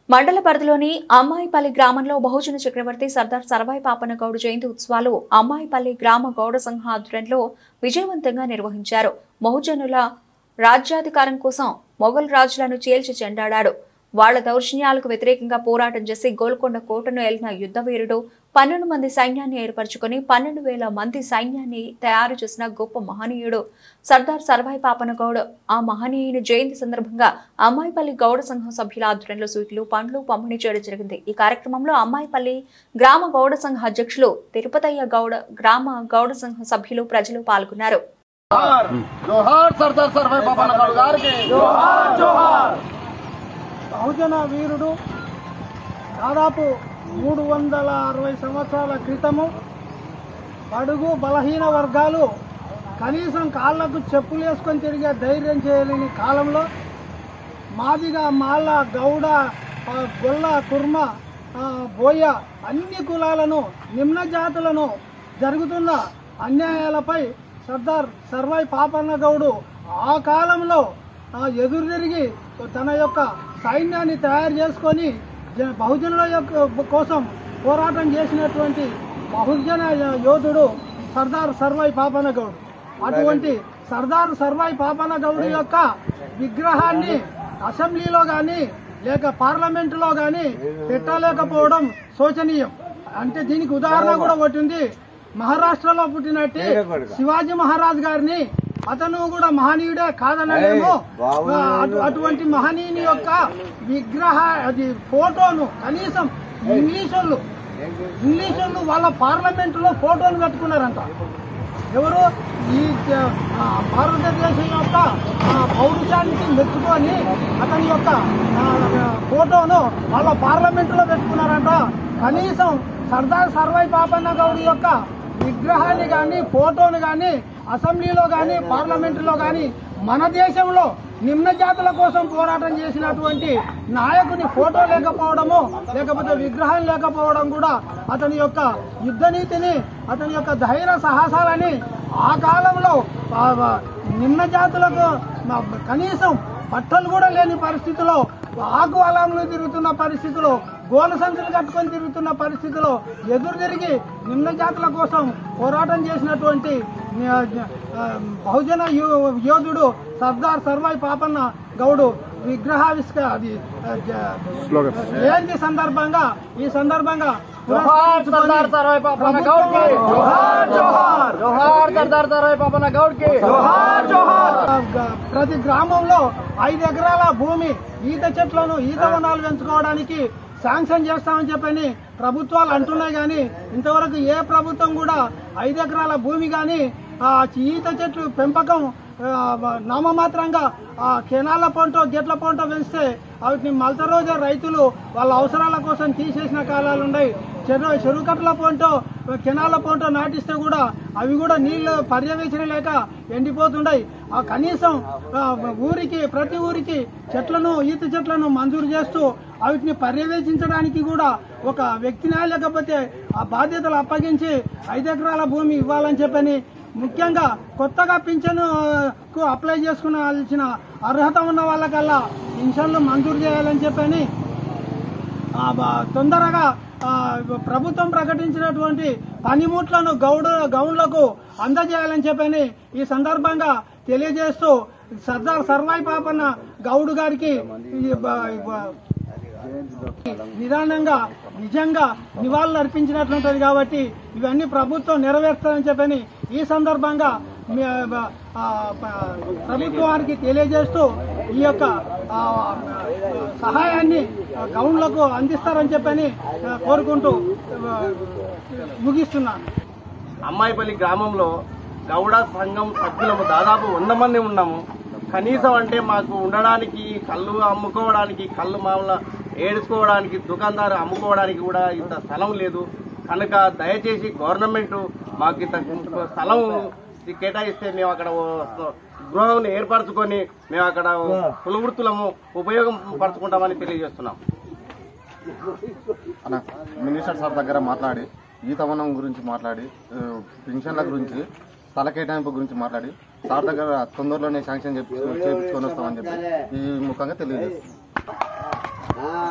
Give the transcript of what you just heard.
మండల పరిధిలోని అమ్మాయిపల్లి గ్రామంలో బహుజన చక్రవర్తి సర్దార్ సర్వాయి పాపన్న గౌడ్ జయంతి ఉత్సవాలు అమ్మాయిపల్లి గ్రామ గౌడ సంఘ ఆధ్వర్యంలో విజయవంతంగా నిర్వహించారు. బహుజనుల రాజ్యాధికారం కోసం మొఘల్ రాజులను చీల్చి చెండాడాడు. వాళ్ల దౌర్జన్యాలకు వ్యతిరేకంగా పోరాటం చేసి గోల్కొండ కోటను ఏలిన యుద్ధ వీరుడు 12 మంది సైన్యాన్ని ఏర్పరచుకుని 12,000 మంది సైన్యాన్ని తయారు చేసిన గొప్ప మహనీయుడు సర్దార్ సర్వాయి పాపన్న గౌడ్. ఆ మహనీయుని జయంతి సందర్భంగా అమ్మాయిపల్లి గౌడ సంఘం సభ్యుల ఆధ్వర్యంలో స్వీట్లు, పండ్లు పంపిణీ చేయడం జరిగింది. ఈ కార్యక్రమంలో అమ్మాయిపల్లి గ్రామ గౌడ సంఘ అధ్యక్షులు తిరుపతయ్య గౌడ, గ్రామ గౌడ సంఘ సభ్యులు, ప్రజలు పాల్గొన్నారు. బహుజన వీరుడు దాదాపు 360 సంవత్సరాల క్రితము బడుగు బలహీన వర్గాలు కనీసం కాళ్లకు చెప్పులు వేసుకొని తిరిగే ధైర్యం చేయలేని కాలంలో మాదిగ, మాల, గౌడ, గొల్ల, కుర్మ, బోయ అన్ని కులాలను, నిమ్న జాతులను జరుగుతున్న అన్యాయాలపై సర్దార్ సర్వాయి పాపన్న గౌడు ఆ కాలంలో ఎదురు తిరిగి తన యొక్క సైన్యాన్ని తయారు చేసుకొని బహుజనుల కోసం పోరాటం చేసినటువంటి బహుజన యోధుడు సర్దార్ సర్వాయి పాపన్న గౌడ్. అటువంటి సర్దార్ సర్వాయి పాపన్న గౌడ్ యొక్క విగ్రహాన్ని అసెంబ్లీలో గాని లేక పార్లమెంటులో గాని పెట్టలేకపోవడం శోచనీయం. అంటే దీనికి ఉదాహరణ కూడా ఒకటి ఉంది. మహారాష్ట్రలో పుట్టినట్టు శివాజీ మహారాజ్ గారిని అతను కూడా మహనీయుడే కాదనలేము. అటువంటి మహనీయుని యొక్క విగ్రహ అది ఫోటోను కనీసం ఇంగ్లీషోళ్ళు వాళ్ళ పార్లమెంట్ లో ఫోటోను పెట్టుకున్నారంట. ఎవరు ఈ భారతదేశం యొక్క పౌరుషానికి మెచ్చుకొని అతని యొక్క ఫోటోను వాళ్ళ పార్లమెంట్ లో పెట్టుకున్నారంట. కనీసం సర్దార్ సర్వాయి పాపన్న గౌడ్ యొక్క విగ్రహాన్ని గాని, ఫోటోను గాని అసెంబ్లీలో గాని, పార్లమెంటులో గాని మన దేశంలో నిమ్న జాతుల కోసం పోరాటం చేసినటువంటి నాయకుని ఫోటో లేకపోవడము, లేకపోతే విగ్రహం లేకపోవడం కూడా అతని యొక్క యుద్ధ నీతిని, అతని యొక్క ధైర్య సాహసాలని ఆ కాలంలో నిమ్న జాతులకు కనీసం బట్టలు కూడా లేని పరిస్థితిలో, ఆకు అలంలో తిరుగుతున్న పరిస్థితిలో, గోల సంచులు కట్టుకొని తిరుగుతున్న పరిస్థితిలో ఎదురు తిరిగి నిమ్న జాతుల కోసం పోరాటం చేసినటువంటి బహుజన యోధుడు సర్దార్ సర్వాయి పాపన్న గౌడు విగ్రహావిష్క అది జయంతి సందర్భంగా ఈ సందర్భంగా సర్దార్ సర్వాయి పాపన్న గౌడ్ కి జోహార్ జోహార్, జోహార్ సర్దార్ సర్వాయి పాపన్న గౌడ్ కి జోహార్ జోహార్. ప్రతి గ్రామంలో 5 ఎకరాల భూమి ఈత చెట్లను, ఈత వనాలు పెంచుకోవడానికి శాంక్షన్ చేస్తామని చెప్పని ప్రభుత్వాలు అంటున్నాయి. కానీ ఇంతవరకు ఏ ప్రభుత్వం కూడా 5 ఎకరాల భూమి కానీ ఈత చెట్లు పెంపకం నామమాత్రంగా కెనాల పొంటో, గెట్ల పొంటో పెంచితే వాటిని మల్తరోజు రైతులు వాళ్ళ అవసరాల కోసం తీసేసిన కాలాలున్నాయి. చెరుకట్ల పొంటో, కెనాల పొంటో నాటిస్తే కూడా అవి కూడా నీళ్లు పర్యవేక్షణ లేక ఎండిపోతుండయి. కనీసం ప్రతి ఊరికి చెట్లను, ఈత చెట్లను మంజూరు చేస్తూ వాటిని పర్యవేక్షించడానికి కూడా ఒక వ్యక్తిని లేకపోతే ఆ బాధ్యతలు అప్పగించి 5 ఎకరాల భూమి ఇవ్వాలని చెప్పని, ముఖ్యంగా కొత్తగా పింఛన్కు అప్లై చేసుకునాల్సిన అర్హత ఉన్న వాళ్ళకల్లా పింఛన్లు మంజూరు చేయాలని చెప్పని తొందరగా ప్రభుత్వం ప్రకటించినటువంటి పనిముట్లను గౌండ్లకు అందజేయాలని చెప్పని ఈ సందర్భంగా తెలియజేస్తూ సర్దార్ సర్వాయి పాపన్న గౌడ్ గారికి నిజంగా నివాళులు అర్పించినట్లుంటది. కాబట్టి ఇవన్నీ ప్రభుత్వం నెరవేర్చాలని చెప్పని ఈ సందర్భంగా ప్రభుత్వానికి తెలియజేస్తూ ఈ యొక్క సహాయాన్ని గౌండ్లకు అందిస్తారని చెప్పని కోరుకుంటూ ముగిస్తున్నాను. అమ్మాయిపల్లి గ్రామంలో గౌడ సంఘం సభ్యులము దాదాపు 100 మంది ఉన్నాము. కనీసం అంటే మాకు ఉండడానికి, కళ్ళు అమ్ముకోవడానికి, కళ్ళు మామూలు ఏడుచుకోవడానికి, దుకాణదారు అమ్ముకోవడానికి కూడా ఇంత స్థలం లేదు. కనుక దయచేసి గవర్నమెంట్ మాకు ఇంత స్థలం కేటాయిస్తే మేము అక్కడ గృహం ఏర్పరచుకొని మేము అక్కడ కుల వృత్తులము ఉపయోగం పరచుకుంటామని తెలియజేస్తున్నాం. మినిస్టర్ సార్ దగ్గర మాట్లాడి ఈతవనం గురించి మాట్లాడి, పెన్షన్ల గురించి, స్థల కేటాయింపు గురించి మాట్లాడి సార్ దగ్గర తొందరలోనే శాంక్షన్ చేయించుకొని వస్తామని చెప్పి ఈ ముఖంగా తెలియజేస్తున్నాం.